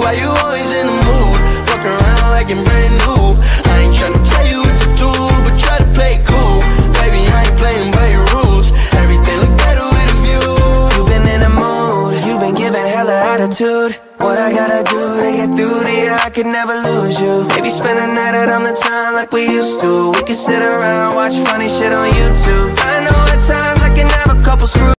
why you always in the mood? Fuck around like you're brand new. I ain't tryna tell you what to do, but try to play it cool. Baby, I ain't playing by your rules. Everything look better with a view. You've been in the mood, you've been giving hella attitude. What I gotta do to get through to you, I could never lose you. Maybe spend a night out on the town like we used to. We could sit around, watch funny shit on YouTube. I know at times I can have a couple screws.